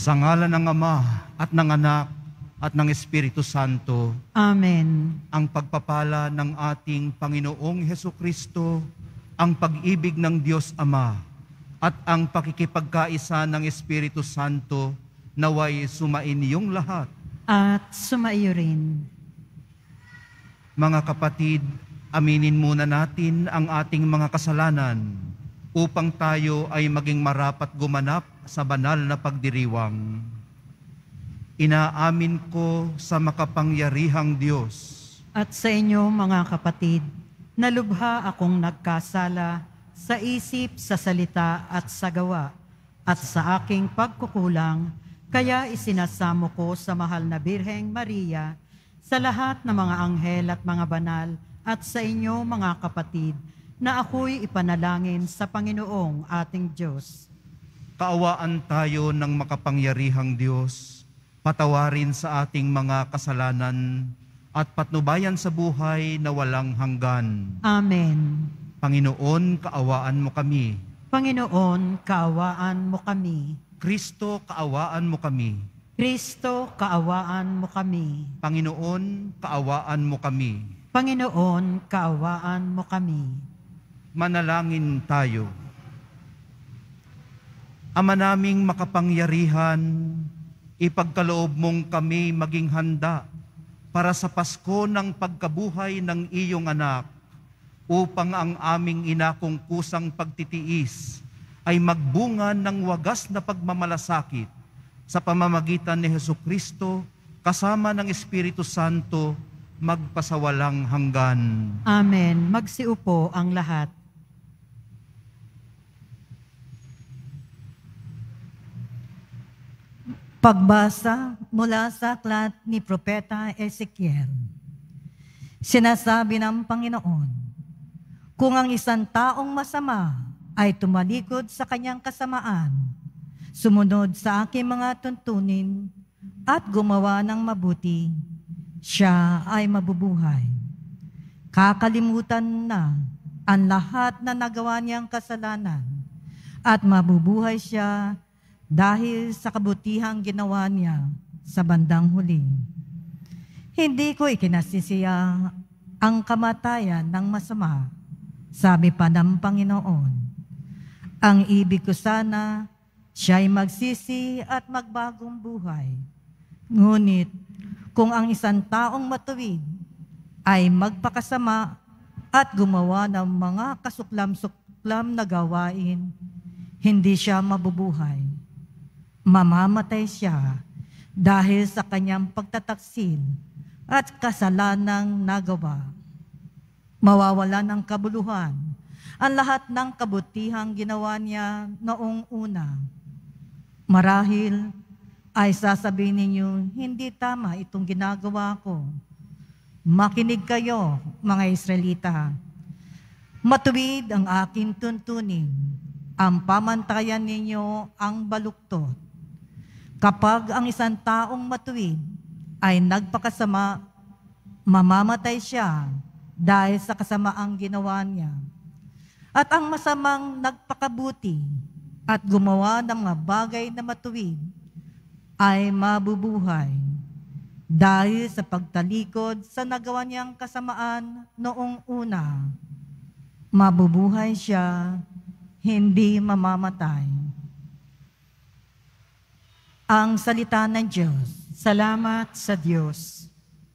Sa ngalan ng Ama at ng Anak at ng Espiritu Santo. Amen. Ang pagpapala ng ating Panginoong Hesukristo, ang pag-ibig ng Diyos Ama, at ang pakikipagkaisa ng Espiritu Santo naway sumain iyong lahat. At sumaiyo rin. Mga kapatid, aminin muna natin ang ating mga kasalanan upang tayo ay maging marapat gumanap sa banal na pagdiriwang. Inaamin ko sa makapangyarihang Diyos At sa inyo, mga kapatid, nalubha akong nagkasala sa isip, sa salita at sa gawa, at sa aking pagkukulang, kaya isinasamo ko sa mahal na Birheng Maria, sa lahat ng mga anghel at mga banal, at sa inyo, mga kapatid, na ako'y ipanalangin sa Panginoong ating Diyos. Kaawaan tayo ng makapangyarihang Diyos, patawarin sa ating mga kasalanan, at patnubayan sa buhay na walang hanggan. Amen. Panginoon, kaawaan mo kami. Panginoon, kaawaan mo kami. Kristo, kaawaan mo kami. Kristo, kaawaan mo kami. Panginoon, kaawaan mo kami. Panginoon, kaawaan mo kami. Manalangin tayo. Ama naming makapangyarihan, ipagkaloob mong kami maging handa para sa Pasko ng pagkabuhay ng iyong anak, upang ang aming inakong kusang pagtitiis ay magbunga ng wagas na pagmamalasakit sa pamamagitan ni Hesukristo kasama ng Espiritu Santo magpasawalang hanggan. Amen. Magsiupo ang lahat. Pagbasa mula sa aklat ni Propeta Ezekiel. Sinasabi ng Panginoon, kung ang isang taong masama ay tumalikod sa kanyang kasamaan, sumunod sa aking mga tuntunin at gumawa ng mabuti, siya ay mabubuhay. Kakalimutan na ang lahat na nagawa niyang kasalanan at mabubuhay siya dahil sa kabutihang ginawa niya sa bandang huli. Hindi ko ikinasisiya ang kamatayan ng masama, sabi pa ng Panginoon. Ang ibig ko sana, siya'y magsisi at magbagong buhay. Ngunit kung ang isang taong matuwid ay magpakasama at gumawa ng mga kasuklam-suklam na gawain, hindi siya mabubuhay. Mamamatay siya dahil sa kanyang pagtataksil at kasalanang nagawa. Mawawala ng kabuluhan ang lahat ng kabutihang ginawa niya noong una. Marahil ay sasabihin ninyo, hindi tama itong ginagawa ko. Makinig kayo, mga Israelita. Matuwid ang aking tuntunin. Ang pamantayan ninyo ang baluktot. Kapag ang isang taong matuwid ay nagpakasama, mamamatay siya dahil sa kasamaang ginawa niya. At ang masamang nagpakabuti at gumawa ng mga bagay na matuwid ay mabubuhay dahil sa pagtalikod sa nagawa niyang kasamaan noong una. Mabubuhay siya, hindi mamamatay. Ang salita ng Diyos. Salamat sa Diyos.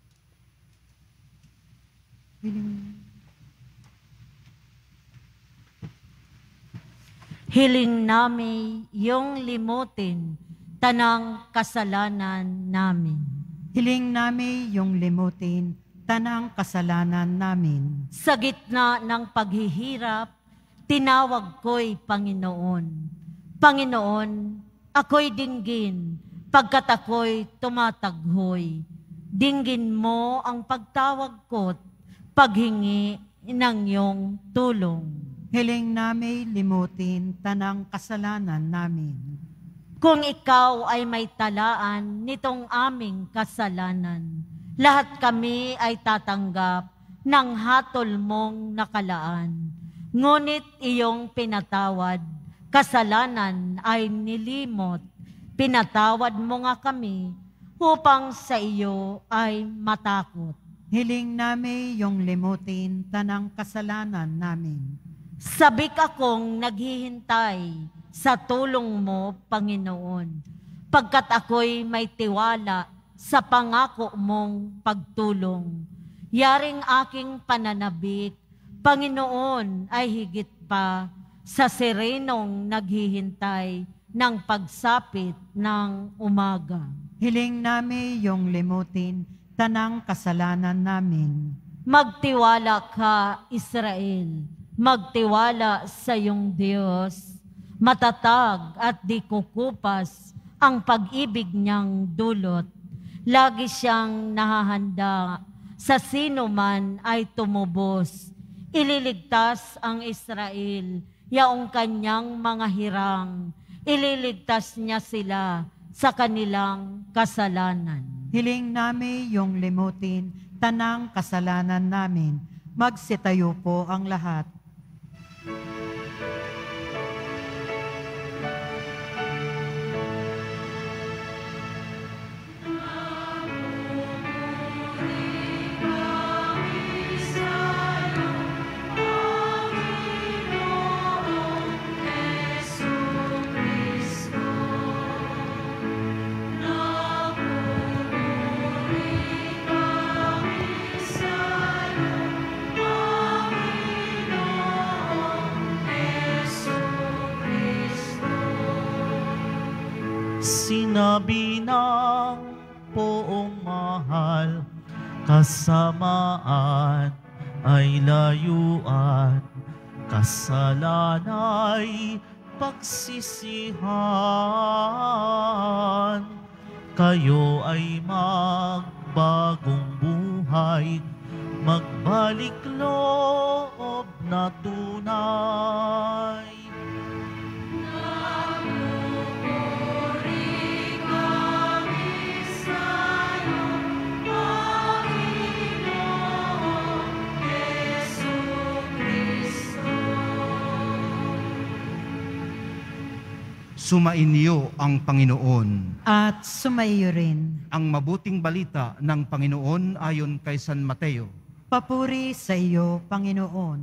Hiling namin yung limutin tanang kasalanan namin. Hiling namin yung limutin tanang kasalanan namin. Sa gitna ng paghihirap, tinawag ko'y Panginoon. Panginoon, ako'y dinggin, pagkat ako'y tumataghoy. Dinggin mo ang pagtawag ko't paghingi ng iyong tulong. Hiling namin limutin tanang kasalanan namin. Kung ikaw ay may talaan nitong aming kasalanan, lahat kami ay tatanggap ng hatol mong nakalaan. Ngunit iyong pinatawad, kasalanan ay nilimot, Pinatawad mo nga kami upang sa iyo ay matakot. Hiling namin yung limutin tanang kasalanan namin. Sabik akong naghihintay sa tulong mo, Panginoon, pagkat ako'y may tiwala sa pangako mong pagtulong. Yaring aking pananabik, Panginoon, ay higit pa sa sirenong naghihintay ng pagsapit ng umaga. Hiling namin yung limutin tanang kasalanan namin. Magtiwala ka, Israel. Magtiwala sa iyong Diyos. Matatag at di kukupas ang pag-ibig niyang dulot. Lagi siyang nahahanda sa sino man ay tumubos. Ililigtas ang Israel, yaong kanyang mga hirang. Ililigtas niya sila sa kanilang kasalanan. Hiling namin yung limutin tanang kasalanan namin. Magsitayo po ang lahat. Sinabi ng poong mahal, kasamaan ay layuan, kasalanay pagsisihan. Kayo ay magbagong buhay, magbalik loob na tunay. Sumainyo ang Panginoon. At sumaiyo rin. Ang mabuting balita ng Panginoon ayon kay San Mateo. Papuri sa iyo, Panginoon.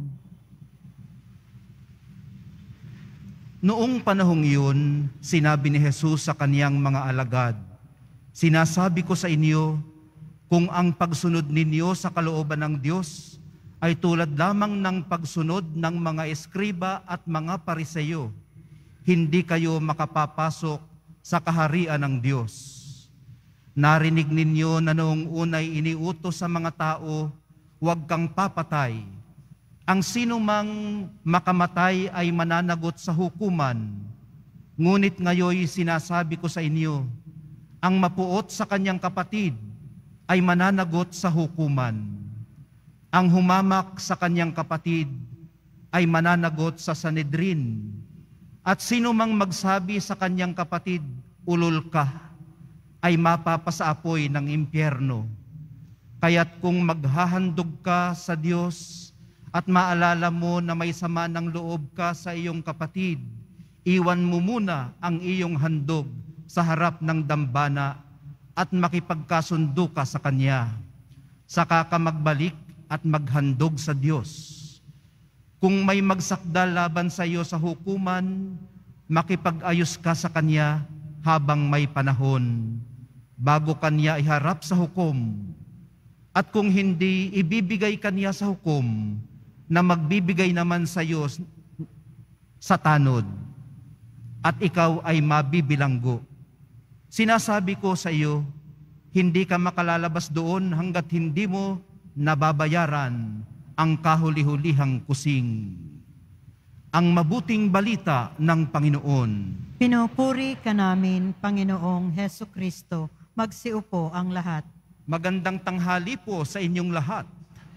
Noong panahong iyon, sinabi ni Jesus sa kaniyang mga alagad, "Sinasabi ko sa inyo, kung ang pagsunod ninyo sa kalooban ng Diyos ay tulad lamang ng pagsunod ng mga eskriba at mga pariseyo, hindi kayo makapapasok sa kaharian ng Diyos. Narinig ninyo na noong unay iniutos sa mga tao, huwag kang papatay. Ang sino mang makamatay ay mananagot sa hukuman. Ngunit ngayoy sinasabi ko sa inyo, ang mapuot sa kanyang kapatid ay mananagot sa hukuman. Ang humamak sa kanyang kapatid ay mananagot sa Sanedrin. At sino mang magsabi sa kanyang kapatid, ulol ka, ay mapapasaapoy ng impyerno. Kaya't kung maghahandog ka sa Diyos at maalala mo na may sama ng loob ka sa iyong kapatid, iwan mo muna ang iyong handog sa harap ng dambana at makipagkasundo ka sa Kanya. Saka ka magbalik at maghandog sa Diyos. Kung may magsakdal laban sa iyo sa hukuman, makipag-ayos ka sa kanya habang may panahon, bago kanya iharap sa hukom. At kung hindi, ibibigay kanya sa hukom na magbibigay naman sa iyo sa tanod, at ikaw ay mabibilanggo. Sinasabi ko sa iyo, hindi ka makalalabas doon hanggat hindi mo nababayaran ang kahuli-hulihang kusing. Ang mabuting balita ng Panginoon. Pinupuri ka namin, Panginoong Heso Kristo. Magsiupo ang lahat. Magandang tanghali po sa inyong lahat.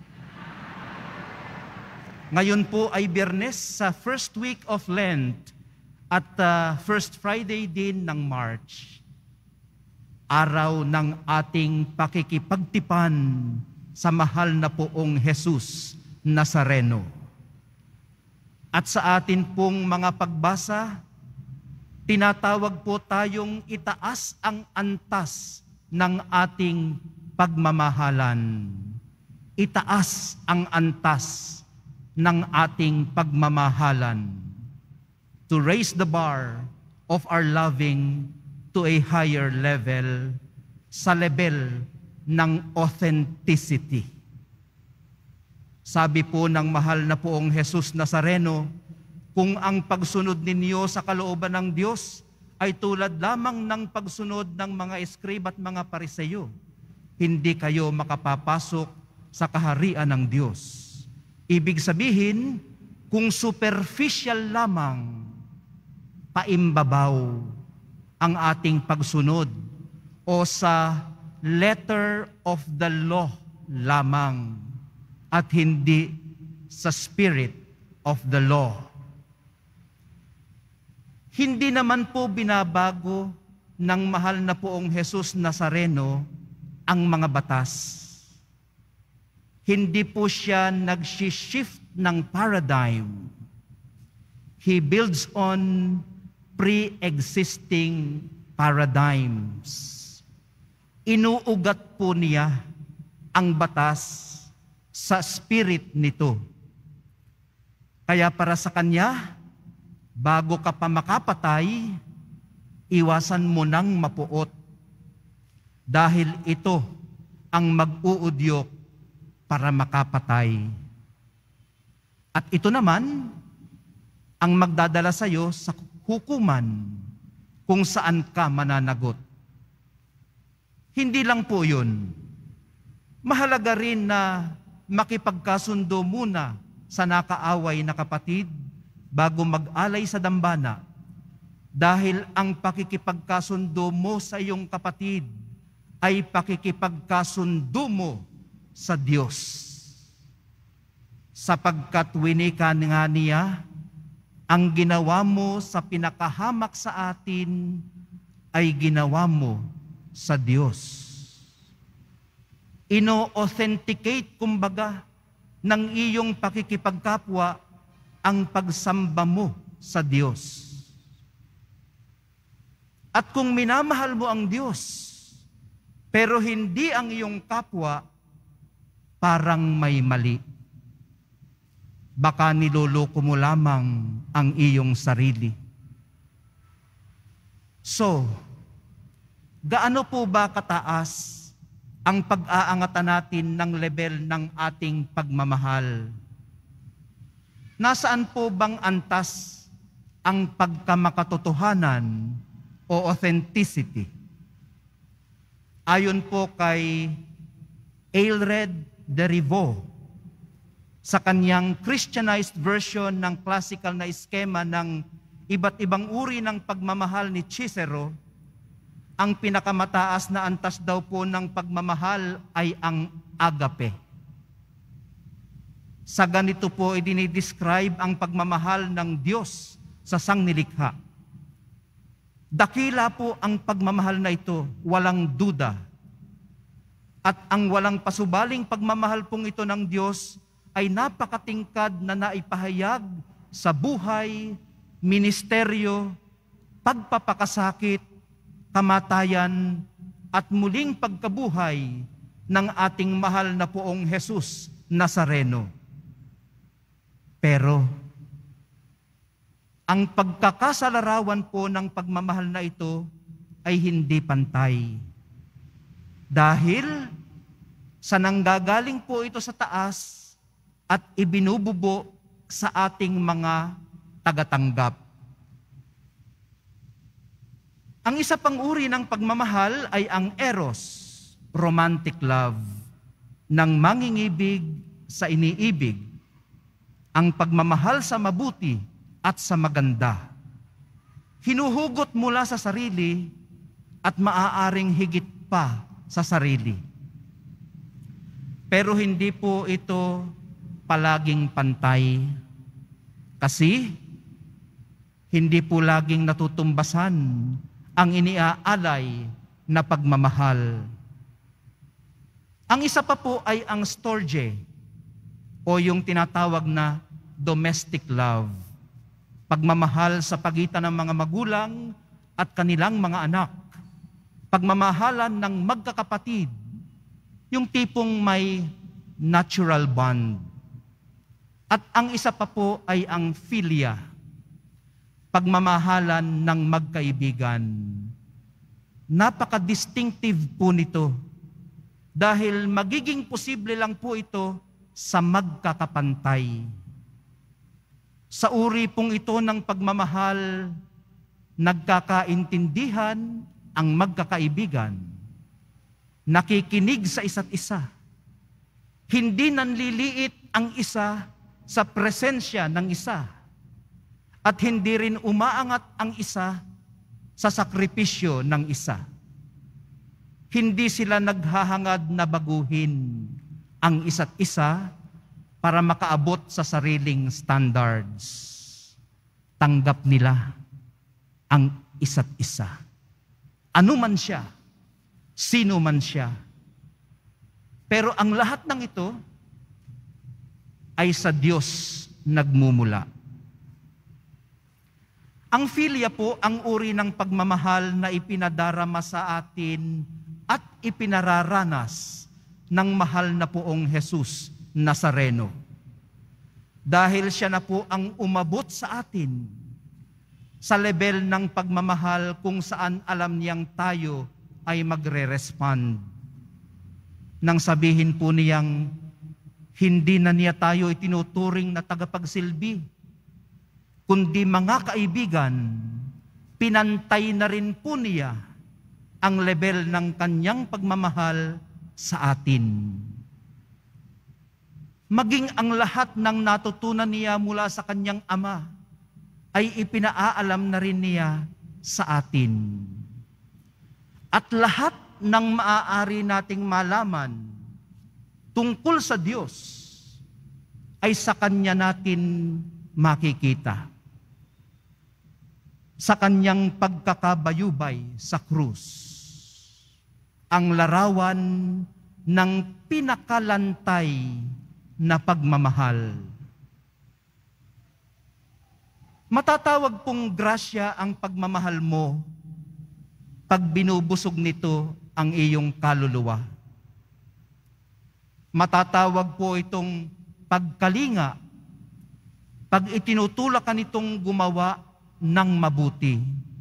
Ngayon po ay Biyernes sa first week of Lent at first Friday din ng March. Araw ng ating pakikipagtipan sa mahal na poong Jesus Nazareno. At sa atin pong mga pagbasa, tinatawag po tayong itaas ang antas ng ating pagmamahalan. Itaas ang antas ng ating pagmamahalan. To raise the bar of our loving to a higher level, sa level ng authenticity. Sabi po ng mahal na poong Jesus Nazareno, kung ang pagsunod ninyo sa kalooban ng Diyos ay tulad lamang ng pagsunod ng mga eskrib at mga pariseyo, hindi kayo makapapasok sa kaharian ng Diyos. Ibig sabihin, kung superficial lamang, paimbabaw ang ating pagsunod o sa letter of the law lamang at hindi sa spirit of the law. Hindi naman po binabago ng mahal na poong Jesus Nazareno ang mga batas. Hindi po siya nag-shift ng paradigm. He builds on pre-existing paradigms. Inuugat po niya ang batas sa spirit nito. Kaya para sa kanya, bago ka pa makapatay, iwasan mo nang mapuot. Dahil ito ang mag-uudyok para makapatay. At ito naman ang magdadala sa iyo sa hukuman kung saan ka mananagot. Hindi lang po yun. Mahalaga rin na makipagkasundo muna sa nakaaway na kapatid bago mag-alay sa dambana, dahil ang pakikipagkasundo mo sa iyong kapatid ay pakikipagkasundo mo sa Diyos. Sapagkat winikan nga niya, ang ginawa mo sa pinakahamak sa atin ay ginawa mo sa Diyos. Ino-authenticate kumbaga ng iyong pakikipagkapwa ang pagsamba mo sa Diyos. At kung minamahal mo ang Diyos, pero hindi ang iyong kapwa, parang may mali. Baka niloloko mo lamang ang iyong sarili. So, gaano po ba kataas ang pag-aangatan natin ng level ng ating pagmamahal? Nasaan po bang antas ang pagkamakatotohanan o authenticity? Ayon po kay Aelred de Rivaux, sa kanyang Christianized version ng classical na eskema ng iba't ibang uri ng pagmamahal ni Cicero, ang pinakamataas na antas daw po ng pagmamahal ay ang agape. Sa ganito po idinidescribe ang pagmamahal ng Diyos sa sangnilikha. Dakila po ang pagmamahal na ito, walang duda. At ang walang pasubaling pagmamahal pong ito ng Diyos ay napakatingkad na naipahayag sa buhay, ministeryo, pagpapakasakit, kamatayan, at muling pagkabuhay ng ating mahal na poong Jesus Nazareno. Pero, ang pagkakasalarawan po ng pagmamahal na ito ay hindi pantay. Dahil sa nanggagaling po ito sa taas at ibinububo sa ating mga tagatanggap. Ang isa pang uri ng pagmamahal ay ang eros, romantic love, ng mangingibig sa iniibig, ang pagmamahal sa mabuti at sa maganda. Hinuhugot mula sa sarili at maaaring higit pa sa sarili. Pero hindi po ito palaging pantay. Kasi hindi po laging natutumbasan ang iniaalay na pagmamahal. Ang isa pa po ay ang storge o yung tinatawag na domestic love. pagmamahal sa pagitan ng mga magulang at kanilang mga anak, pagmamahalan ng magkakapatid, yung tipong may natural bond. At ang isa pa po ay ang philia, pagmamahalan ng magkaibigan. Napaka-distinctive po nito dahil magiging posible lang po ito sa magkakapantay. Sa uri pong ito ng pagmamahal, nagkakaintindihan ang magkakaibigan, nakikinig sa isa't isa, hindi nanliliit ang isa sa presensya ng isa, at hindi rin umaangat ang isa sa sakripisyo ng isa. Hindi sila naghahangad na baguhin ang isa't isa para makaabot sa sariling standards. Tanggap nila ang isa't isa. Ano man siya, sino man siya. Pero ang lahat ng ito ay sa Diyos nagmumula. Ang philia po ang uri ng pagmamahal na ipinadarama sa atin at ipinararanas ng mahal na poong Jesus Nazareno. Dahil siya na po ang umabot sa atin sa level ng pagmamahal kung saan alam niyang tayo ay magre-respond. Nang sabihin po niyang hindi na niya tayo itinuturing na tagapagsilbi, kundi mga kaibigan, pinantay na rin po niya ang level ng kanyang pagmamahal sa atin. Maging ang lahat ng natutunan niya mula sa kanyang ama ay ipinaalam na rin niya sa atin. At lahat ng maaari nating malaman tungkol sa Diyos ay sa Kanya natin makikita. Sa Kanyang pagkakabayubay sa krus, ang larawan ng pinakalantay na pagmamahal. Matatawag pong grasya ang pagmamahal mo pag binubusog nito ang iyong kaluluwa. Matatawag po itong pagkalinga pag itinutulak ka nitong gumawa ng mabuti.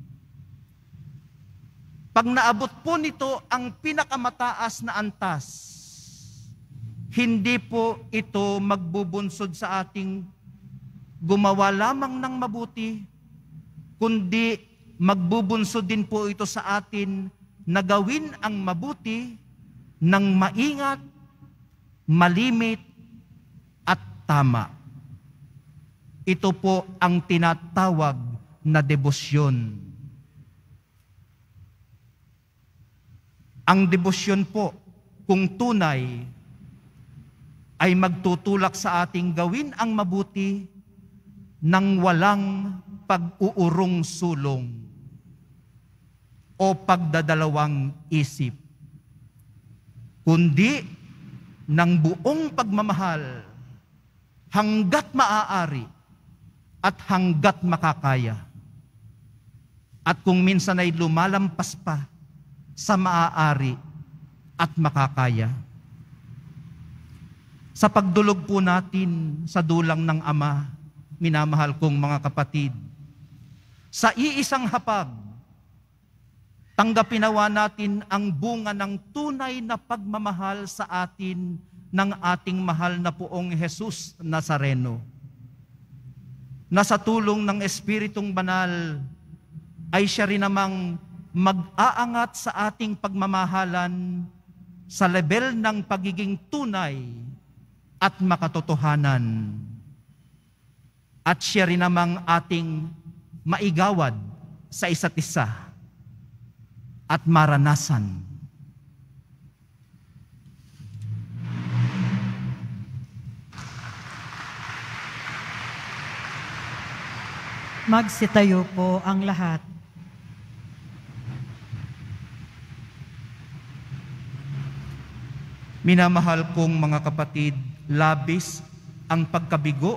Pag naabot po nito ang pinakamataas na antas, hindi po ito magbubunsod sa ating gumawa lamang ng mabuti, kundi magbubunsod din po ito sa atin na gawin ang mabuti ng maingat, malimit, at tama. Ito po ang tinatawag na debosyon. Ang debosyon po, kung tunay, ay magtutulak sa ating gawin ang mabuti nang walang pag-uurong sulong o pagdadalawang isip, kundi ng buong pagmamahal hanggat maaari at hanggat makakaya. At kung minsan ay lumalampas pa sa maaari at makakaya. Sa pagdulog po natin sa dulang ng Ama, minamahal kong mga kapatid, sa iisang hapag, tanggapin nawa natin ang bunga ng tunay na pagmamahal sa atin ng ating mahal na poong Jesus Nazareno, na sa tulong ng Espiritong Banal ay siya rin namang mag-aangat sa ating pagmamahalan sa level ng pagiging tunay at makatotohanan. At siya rin namang ating maigawad sa isa't isa at maranasan. Magsitayo po ang lahat. Minamahal kong mga kapatid, labis ang pagkabigo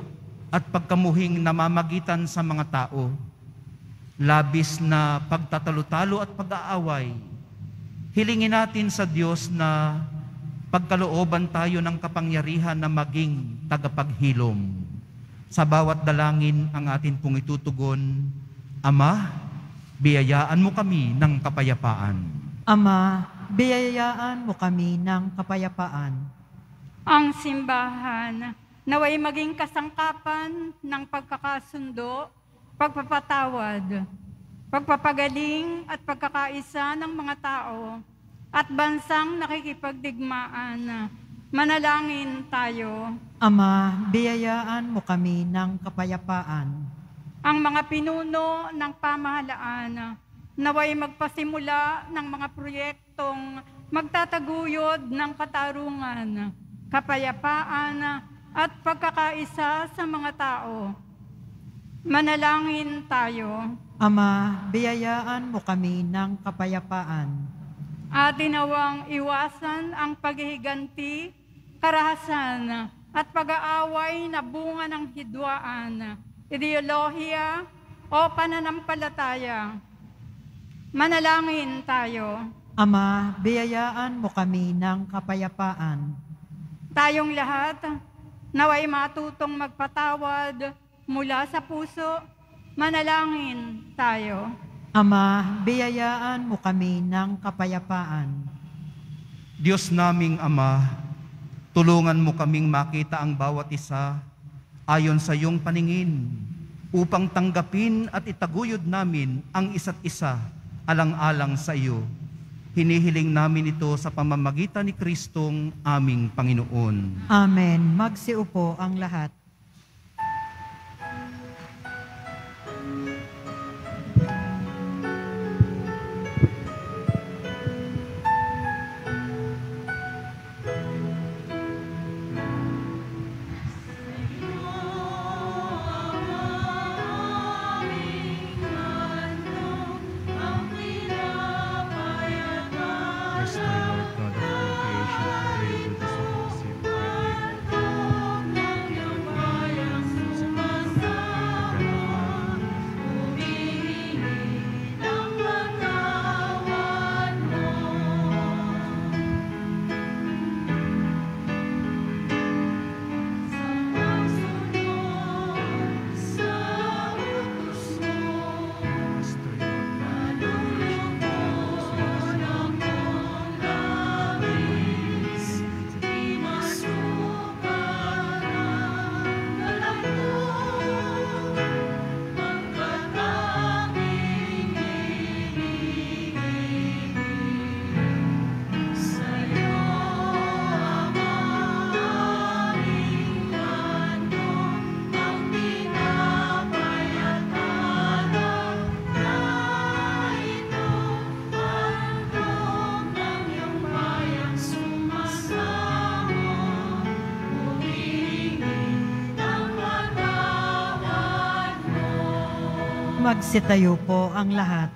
at pagkamuhing namamagitan sa mga tao, labis na pagtatalo-talo at pag-aaway. Hilingin natin sa Diyos na pagkalooban tayo ng kapangyarihan na maging tagapaghilom. Sa bawat dalangin ang atin pong itutugon, Ama, biyayaan mo kami ng kapayapaan. Ama, biyayaan mo kami ng kapayapaan. Ang simbahan naway maging kasangkapan ng pagkakasundo, pagpapatawad, pagpapagaling at pagkakaisa ng mga tao at bansang nakikipagdigmaan. Manalangin tayo. Ama, biyayaan mo kami ng kapayapaan. Ang mga pinuno ng pamahalaan naway magpasimula ng mga proyektong magtataguyod ng katarungan, kapayapaan at pagkakaisa sa mga tao. Manalangin tayo. Ama, biyayaan mo kami ng kapayapaan. Atin nawang iwasan ang paghihiganti, karahasan at pag-aaway na bunga ng hidwaan, ideolohiya o pananampalataya. Manalangin tayo. Ama, biyayaan mo kami ng kapayapaan. Tayong lahat naway matutong magpatawad mula sa puso. Manalangin tayo. Ama, biyayaan mo kami ng kapayapaan. Diyos naming Ama, tulungan mo kaming makita ang bawat isa ayon sa iyong paningin, upang tanggapin at itaguyod namin ang isa't isa alang-alang sa iyo. Hinihiling namin ito sa pamamagitan ni Kristong aming Panginoon. Amen. Magsiupo ang lahat. Magsitayo po ang lahat.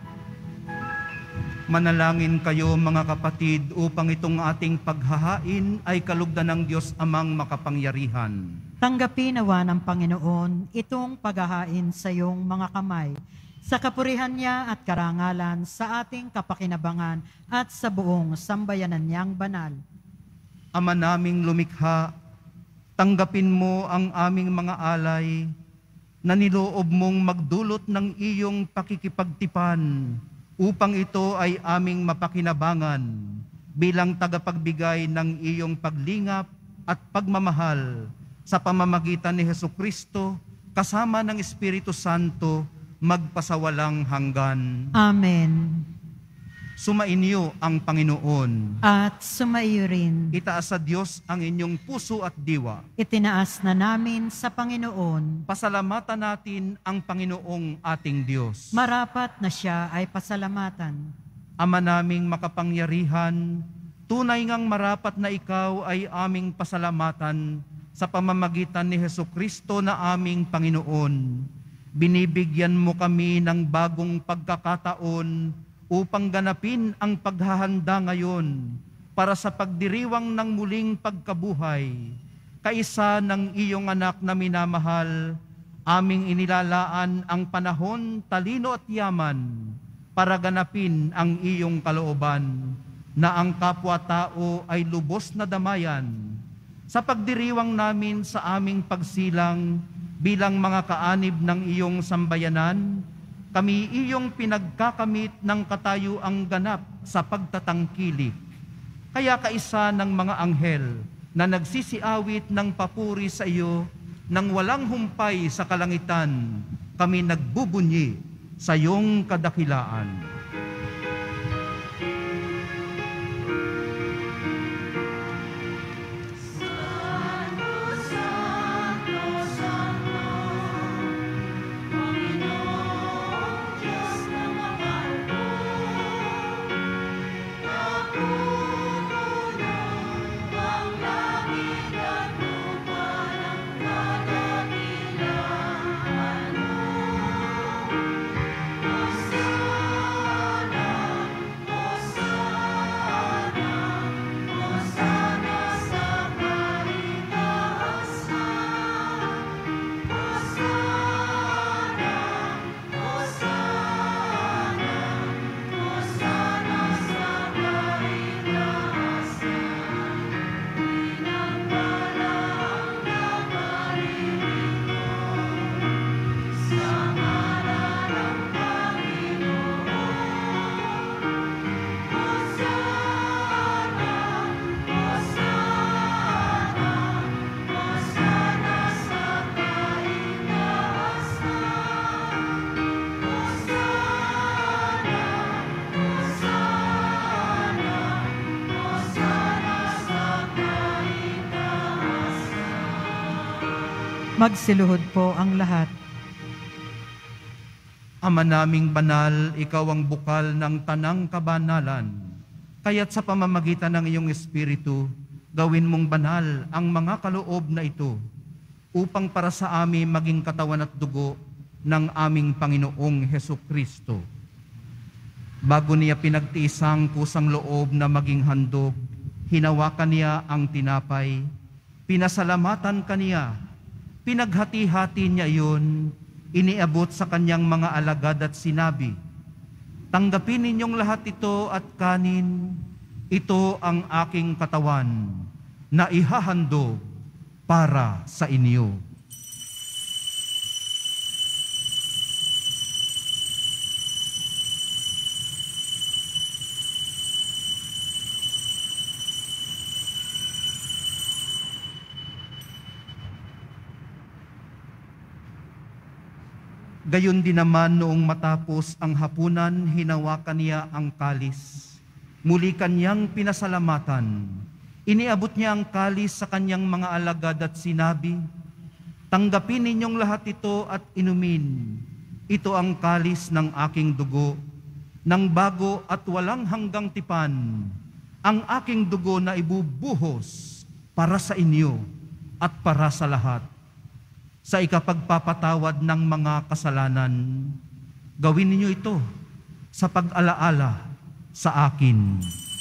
Manalangin kayo mga kapatid upang itong ating paghahain ay kalugdan ng Diyos Amang makapangyarihan. Tanggapin nawa ng Panginoon itong paghahain sa iyong mga kamay, sa kapurihan niya at karangalan sa ating kapakinabangan at sa buong sambayanan niyang banal. Ama naming lumikha, tanggapin mo ang aming mga alay na niloob mong magdulot ng iyong pakikipagtipan upang ito ay aming mapakinabangan bilang tagapagbigay ng iyong paglingap at pagmamahal sa pamamagitan ni Hesukristo kasama ng Espiritu Santo magpasawalang hanggan. Amen. Sumainyo ang Panginoon. At sumaiyo rin. Itaas sa Diyos ang inyong puso at diwa. Itinaas na namin sa Panginoon. Pasalamatan natin ang Panginoong ating Diyos. Marapat na siya ay pasalamatan. Ama naming makapangyarihan, tunay ngang marapat na ikaw ay aming pasalamatan sa pamamagitan ni Hesukristo na aming Panginoon. Binibigyan mo kami ng bagong pagkakataon upang ganapin ang paghahanda ngayon para sa pagdiriwang ng muling pagkabuhay. kaisa ng iyong anak na minamahal, aming inilalaan ang panahon, talino at yaman para ganapin ang iyong kalooban, na ang kapwa-tao ay lubos na damayan. Sa pagdiriwang namin sa aming pagsilang bilang mga kaanib ng iyong sambayanan, kami iyong pinagkakamit ng katayuang ganap sa pagtatangkilik. Kaya kaisa ng mga anghel na nagsisiawit ng papuri sa iyo nang walang humpay sa kalangitan, kami nagbubunyi sa iyong kadakilaan. Magsiluhod po ang lahat. Ama naming banal, ikaw ang bukal ng tanang kabanalan. Kaya't sa pamamagitan ng iyong Espiritu, gawin mong banal ang mga kaloob na ito, upang para sa amin maging katawan at dugo ng aming Panginoong Hesukristo. Bago niya pinagtiisang kusang loob na maging handog, hinawakan niya ang tinapay, pinasalamatan kaniya, pinaghati-hati niya iyon, iniabot sa kanyang mga alagad at sinabi, "Tanggapin ninyong lahat ito at kanin, ito ang aking katawan na ihahandog para sa inyo." Gayon din naman noong matapos ang hapunan, hinawakan niya ang kalis. Muli kanyang pinasalamatan. Iniabot niya ang kalis sa kanyang mga alagad at sinabi, "Tanggapin ninyong lahat ito at inumin. Ito ang kalis ng aking dugo, ng bago at walang hanggang tipan, ang aking dugo na ibubuhos para sa inyo at para sa lahat. Sa ikapagpapatawad ng mga kasalanan, gawin ninyo ito sa pag-alaala sa akin."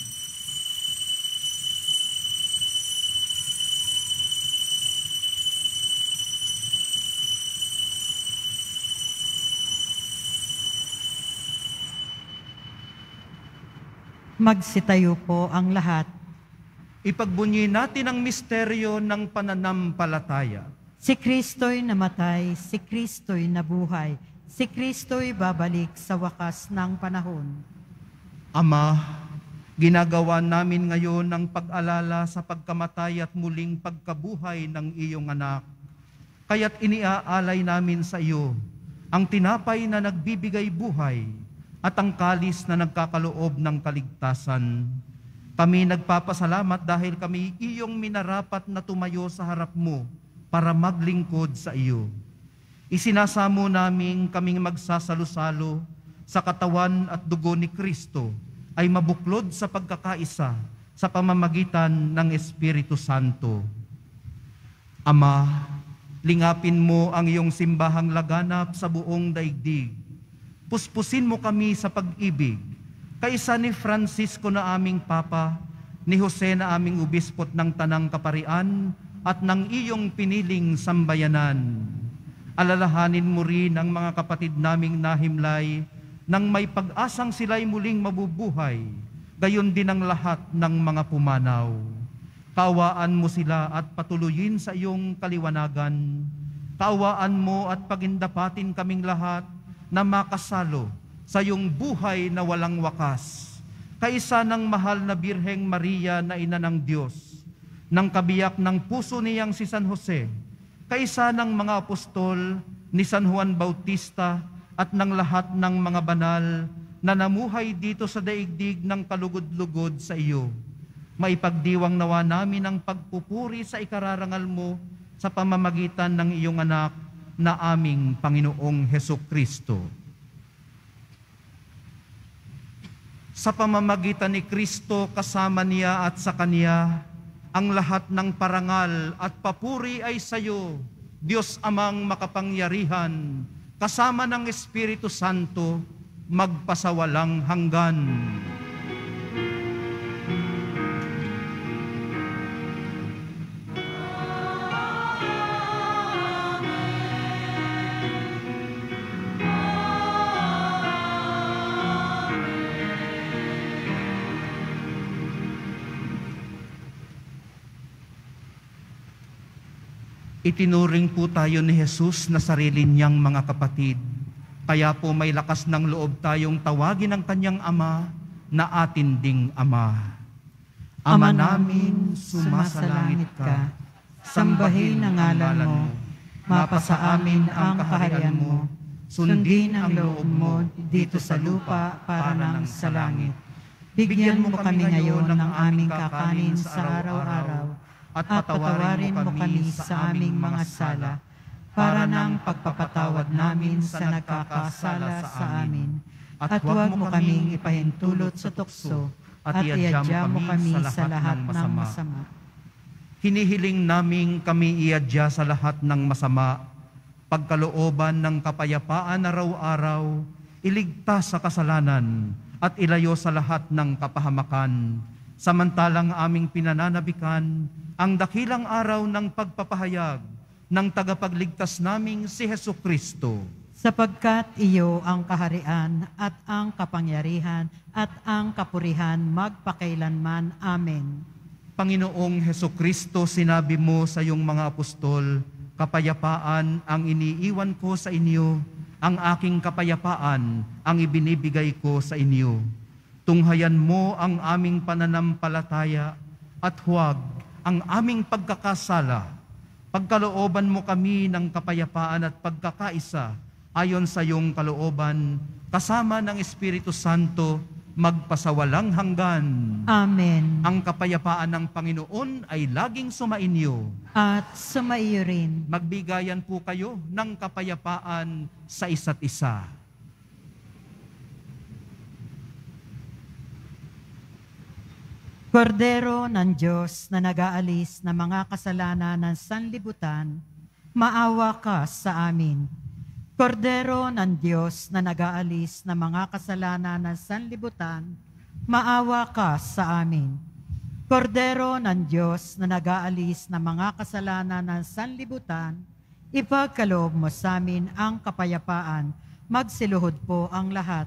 Magsitayo po ang lahat. Ipagbunyi natin ang misteryo ng pananampalataya. Si Kristo'y namatay, si Kristo'y nabuhay, si Kristo'y babalik sa wakas ng panahon. Ama, ginagawa namin ngayon ang pag-alala sa pagkamatay at muling pagkabuhay ng iyong anak. Kaya't iniaalay namin sa iyo ang tinapay na nagbibigay buhay at ang kalis na nagkakaloob ng kaligtasan. Kami nagpapasalamat dahil kami iyong minarapat na tumayo sa harap mo para maglingkod sa iyo. Isinasamo namin kaming magsasalo-salo sa katawan at dugo ni Kristo ay mabuklod sa pagkakaisa sa pamamagitan ng Espiritu Santo. Ama, lingapin mo ang iyong simbahang laganap sa buong daigdig. Puspusin mo kami sa pag-ibig, kaisa ni Francisco na aming Papa, ni Jose na aming Obispot ng Tanang Kaparian, at ng iyong piniling sambayanan. Alalahanin mo rin ang mga kapatid naming nahimlay nang may pag-asang sila'y muling mabubuhay, gayon din ang lahat ng mga pumanaw. Kaawaan mo sila at patuloyin sa iyong kaliwanagan. Kaawaan mo at pagindapatin kaming lahat na makasalo sa iyong buhay na walang wakas. Kaisa ng mahal na Birheng Maria na ina ng Diyos, ng kabiyak ng puso niyang si San Jose, kaisa ng mga apostol ni San Juan Bautista at ng lahat ng mga banal na namuhay dito sa daigdig ng kalugod-lugod sa iyo. Maipagdiwang nawa namin ang pagpupuri sa ikararangal mo sa pamamagitan ng iyong anak na aming Panginoong Hesukristo. Sa pamamagitan ni Kristo, kasama niya at sa Kanya, ang lahat ng parangal at papuri ay sa iyo, Diyos Amang makapangyarihan, kasama ng Espiritu Santo, magpasawalang hanggan. Itinuring po tayo ni Jesus na sarili niyang mga kapatid. Kaya po may lakas ng loob tayong tawagin ang kanyang Ama na atin ding Ama. Ama namin, sumasalangit ka. Sambahin ang ngalan mo. Mapasa amin ang kaharian mo. Sundin ang loob mo dito sa lupa para nang sa langit. Bigyan mo kami ngayon ng aming kakanin sa araw-araw. At patawarin mo kami sa aming mga sala, para ng pagpapatawad namin sa nagkakasala sa amin. At huwag mo kaming ipahintulot sa tukso, at iadya mo kami sa lahat ng masama. Hinihiling naming kami iadya sa lahat ng masama, pagkalooban ng kapayapaan araw-araw, iligtas sa kasalanan, at ilayo sa lahat ng kapahamakan, samantalang aming pinananabikan ang dakilang araw ng pagpapahayag ng tagapagligtas naming si Hesukristo. Sapagkat iyo ang kaharian at ang kapangyarihan at ang kapurihan magpakailanman. Amen. Panginoong Hesukristo, sinabi mo sa iyong mga apostol, kapayapaan ang iniiwan ko sa inyo, ang aking kapayapaan ang ibinibigay ko sa inyo. Tunghayan mo ang aming pananampalataya at huwag ang aming pagkakasala. Pagkalooban mo kami ng kapayapaan at pagkakaisa ayon sa iyong kalooban, kasama ng Espiritu Santo, magpasawalang hanggan. Amen. Ang kapayapaan ng Panginoon ay laging sumainyo. At sumaiyo rin. Magbigayan po kayo ng kapayapaan sa isa't isa. Kordero ng Diyos na nag-aalis ng mga kasalanan ng sanlibutan, maawa ka sa amin. Kordero ng Diyos na nag-aalis ng mga kasalanan ng sanlibutan, maawa ka sa amin. Kordero ng Diyos na nag-aalis ng mga kasalanan ng sanlibutan, ipagkaloob mo sa amin ang kapayapaan, magsiluhod po ang lahat.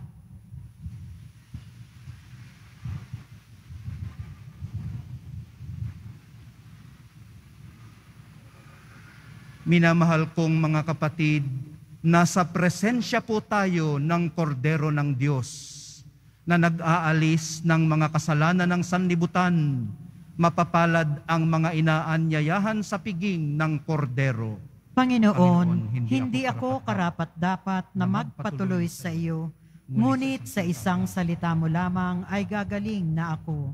Minamahal kong mga kapatid, nasa presensya po tayo ng Kordero ng Diyos na nag-aalis ng mga kasalanan ng sanlibutan. Mapapalad ang mga inaanyayahan sa piging ng Kordero. Panginoon, hindi ako karapat-dapat na magpatuloy sa iyo, ngunit sa isang salita mo lamang ay gagaling na ako.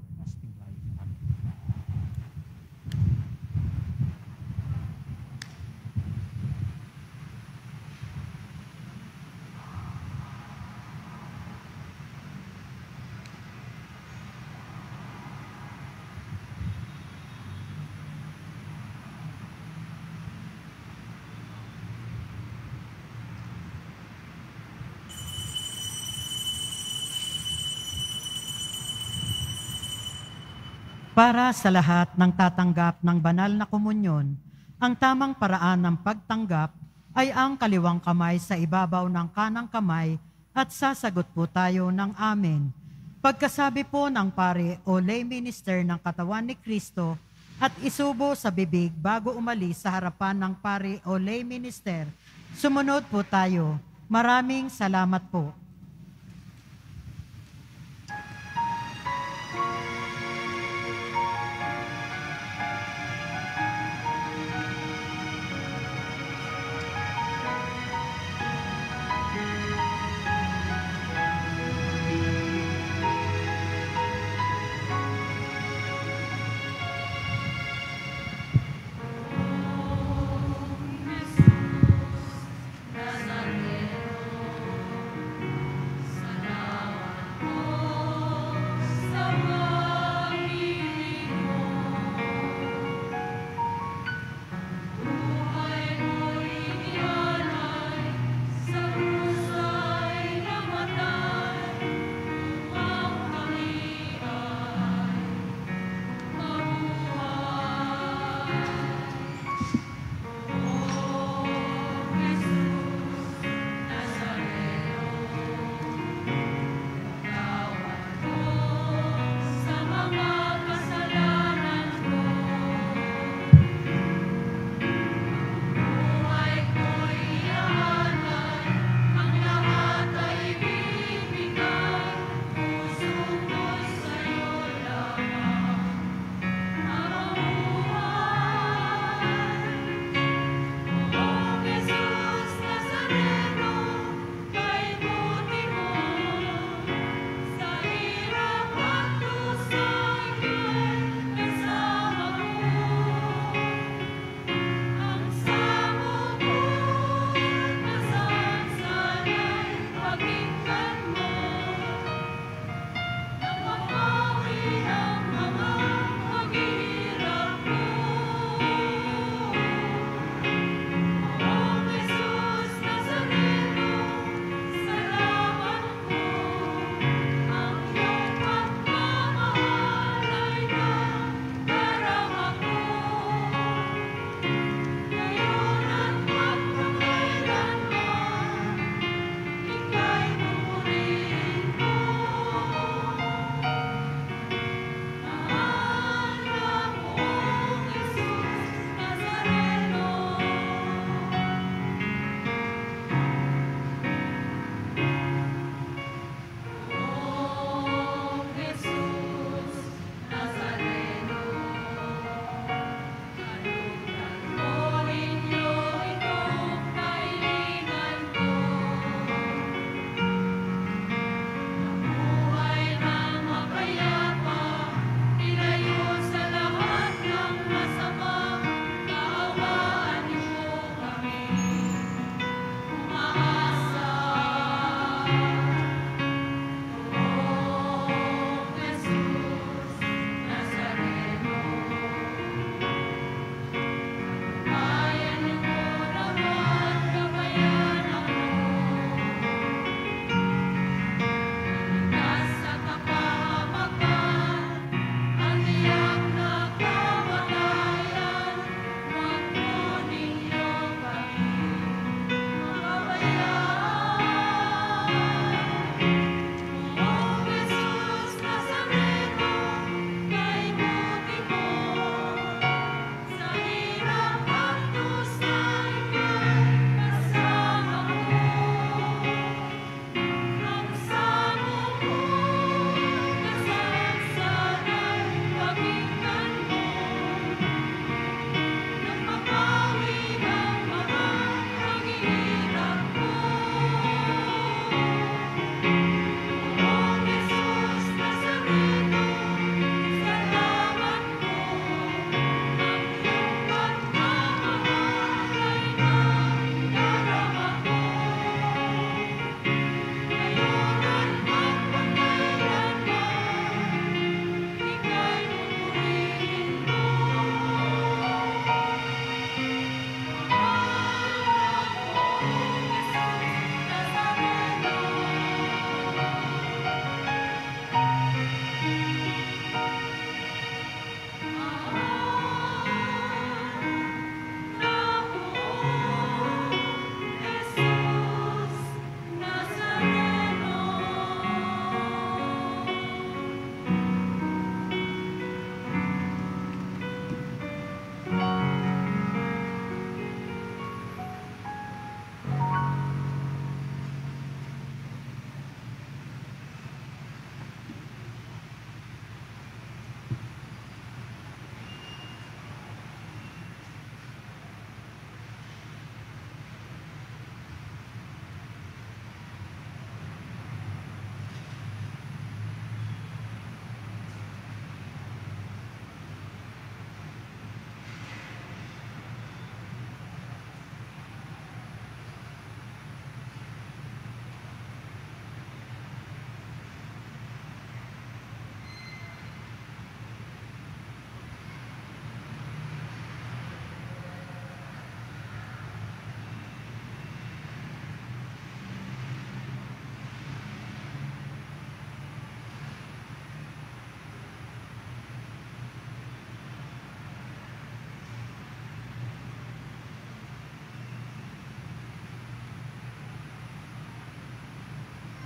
Para sa lahat ng tatanggap ng banal na komunyon, ang tamang paraan ng pagtanggap ay ang kaliwang kamay sa ibabaw ng kanang kamay at sasagot po tayo ng amen. Pagkasabi po ng pare o lay minister ng katawan ni Kristo at isubo sa bibig bago umalis sa harapan ng pare o lay minister, sumunod po tayo. Maraming salamat po. Sama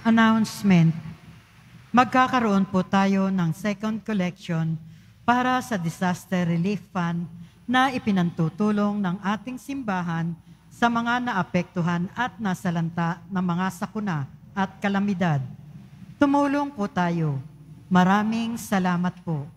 Announcement. Magkakaroon po tayo ng second collection para sa Disaster Relief Fund na ipinantutulong ng ating simbahan sa mga naapektuhan at nasalanta ng mga sakuna at kalamidad. Tumulong po tayo. Maraming salamat po.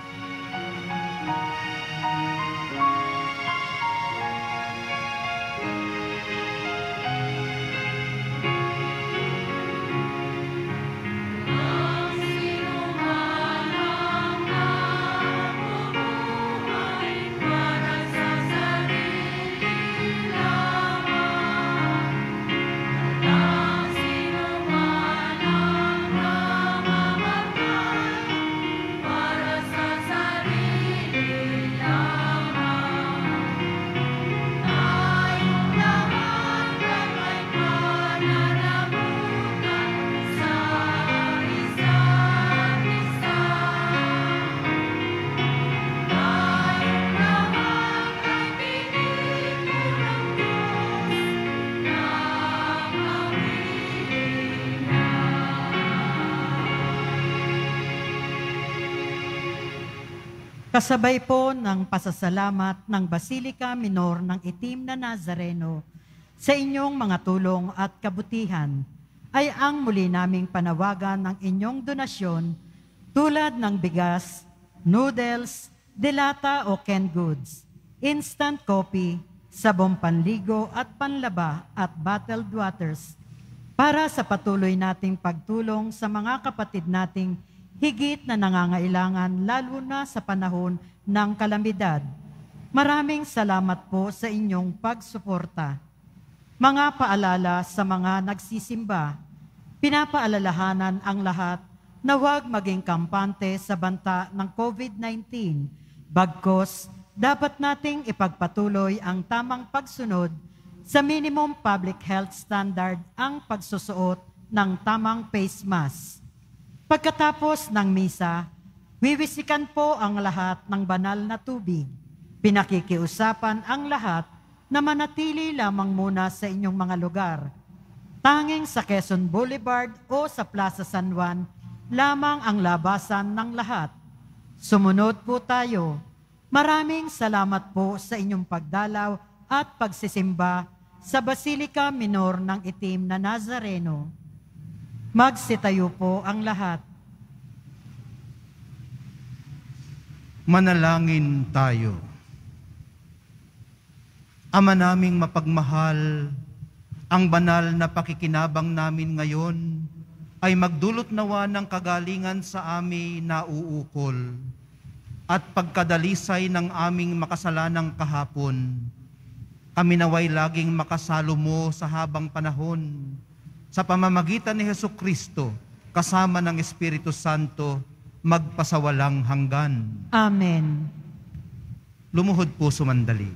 Kasabay po ng pasasalamat ng Basilika Minor ng Itim na Nazareno sa inyong mga tulong at kabutihan, ay ang muli naming panawagan ng inyong donasyon tulad ng bigas, noodles, delata o canned goods, instant coffee, sabong panligo at panlaba at bottled waters para sa patuloy nating pagtulong sa mga kapatid nating higit na nangangailangan lalo na sa panahon ng kalamidad. Maraming salamat po sa inyong pagsuporta. Mga paalala sa mga nagsisimba, pinapaalalahanan ang lahat na huwag maging kampante sa banta ng COVID-19. Bagkus, dapat nating ipagpatuloy ang tamang pagsunod sa minimum public health standard ang pagsusuot ng tamang face mask. Pagkatapos ng misa, wiwisikan po ang lahat ng banal na tubig. Pinakikiusapan ang lahat na manatili lamang muna sa inyong mga lugar. Tanging sa Quezon Boulevard o sa Plaza San Juan, lamang ang labasan ng lahat. Sumunod po tayo. Maraming salamat po sa inyong pagdalaw at pagsisimba sa Basilika Minor ng Itim na Nazareno. Magsitayo po ang lahat. Manalangin tayo. Ama naming mapagmahal, ang banal na pakikinabang namin ngayon ay magdulot nawa ng kagalingan sa aming nauukol at pagkadalisay ng aming makasalanang kahapon. Kami naway laging makasalo mo sa habang panahon sa pamamagitan ni Hesukristo kasama ng Espiritu Santo magpasawalang hanggan. Amen. Lumuhod po sumandali.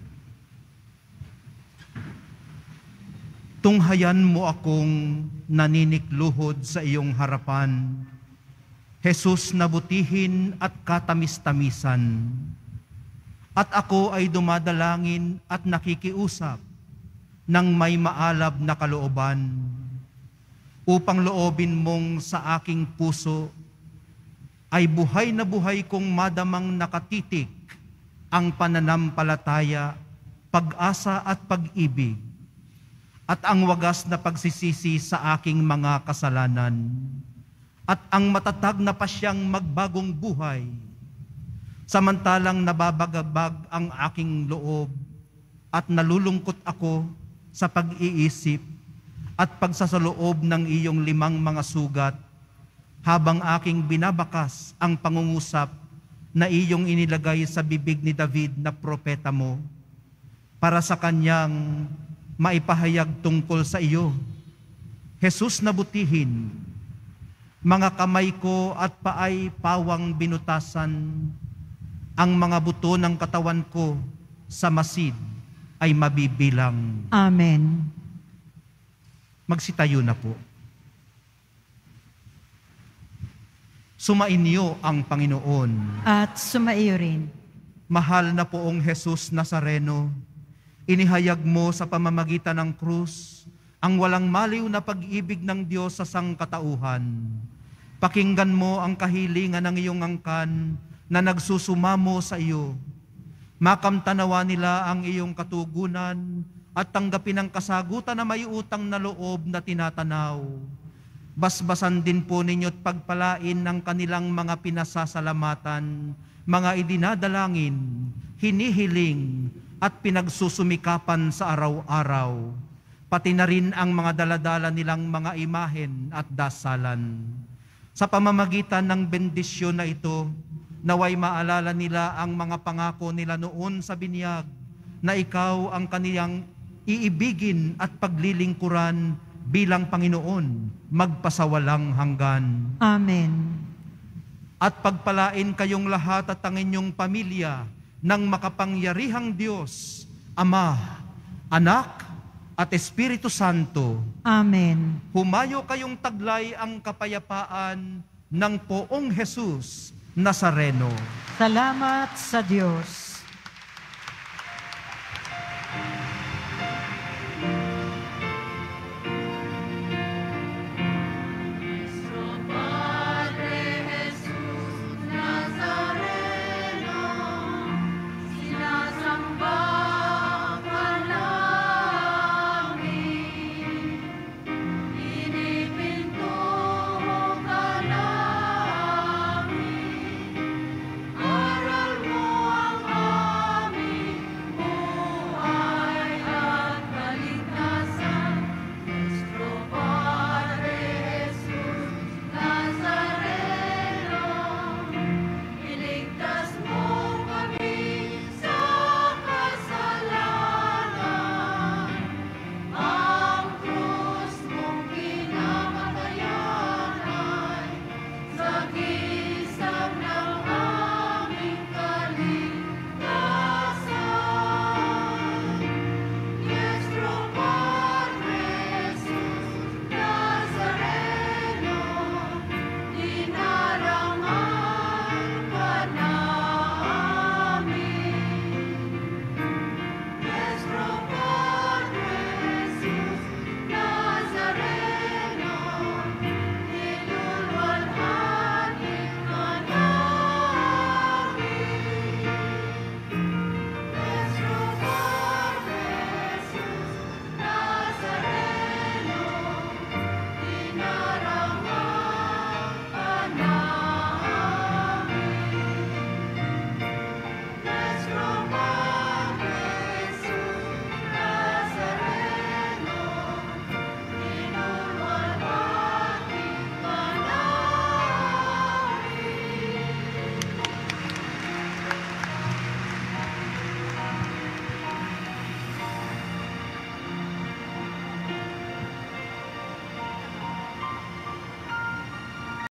Tunghayan mo akong naninikluhod sa iyong harapan, Jesus na butihin at katamis-tamisan. At ako ay dumadalangin at nakikiusap ng may maalab na kalooban, upang loobin mong sa aking puso ay buhay na buhay kong madamang nakatitik ang pananampalataya, pag-asa at pag-ibig, at ang wagas na pagsisisi sa aking mga kasalanan, at ang matatag na pasyang magbagong buhay, samantalang nababagabag ang aking loob at nalulungkot ako sa pag-iisip at pagsasaloob ng iyong 5 mga sugat, habang aking binabakas ang pangungusap na iyong inilagay sa bibig ni David na propeta mo, para sa kanyang maipahayag tungkol sa iyo. Jesus na butihin, mga kamay ko at paay pawang binutasan, ang mga buto ng katawan ko sa masid ay mabibilang. Amen. Magsitayo na po. Sumainyo ang Panginoon. At sumaiyo rin. Mahal na poong Jesus Nazareno, inihayag mo sa pamamagitan ng krus ang walang maliw na pag-ibig ng Diyos sa sangkatauhan. Pakinggan mo ang kahilingan ng iyong angkan na nagsusumamo sa iyo. Makamtanawa nila ang iyong katugunan at tanggapin ang kasagutan na may utang na loob na tinatanaw. Basbasan din po ninyo't pagpalain ng kanilang mga pinasasalamatan, mga idinadalangin, hinihiling at pinagsusumikapan sa araw-araw, pati na rin ang mga daladala nilang mga imahen at dasalan. Sa pamamagitan ng bendisyon na ito, naway maalala nila ang mga pangako nila noon sa binyag na ikaw ang kaniyang iibigin at paglilingkuran bilang Panginoon, magpasawalang hanggan. Amen. At pagpalain kayong lahat at ang inyong pamilya ng makapangyarihang Diyos, Ama, Anak, at Espiritu Santo. Amen. Humayo kayong taglay ang kapayapaan ng Poong Jesus Nazareno. Salamat sa Diyos.